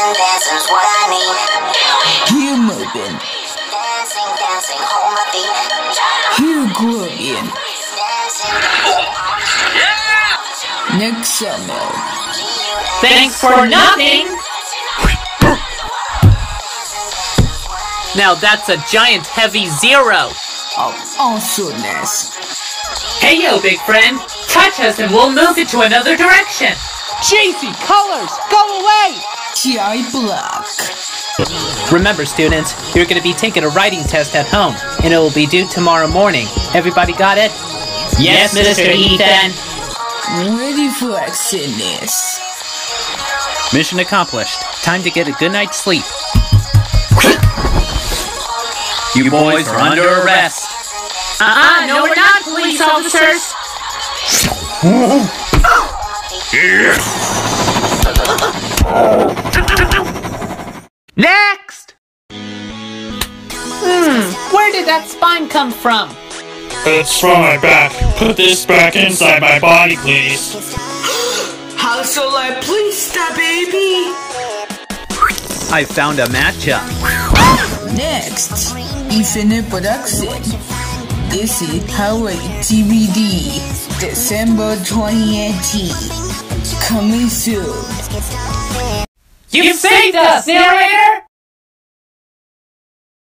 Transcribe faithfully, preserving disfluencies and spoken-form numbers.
Dancing, dancing's what I need. Here moving. Dancing, dancing, hold my feet. Here grooving. Dancing, Next summer. Thanks for nothing! Now that's a giant heavy zero! Of awesomeness. Hey yo, big friend! Touch us and we'll move it to another direction! Cheesy colors, go away! G I Block. Remember, students, you're going to be taking a writing test at home, and it will be due tomorrow morning. Everybody got it? Yes, Mister Ethan! Ready for accidents. Mission accomplished. Time to get a good night's sleep. You boys are under arrest. Uh-uh, no we're not, police officers! Next! Hmm, where did that spine come from? It's from my back. Put this back inside my body, please. How shall I please that baby? I found a matchup. Next, Infinite Production. This is Hawaii D V D, December twenty eighteen. Coming soon. You saved us, narrator!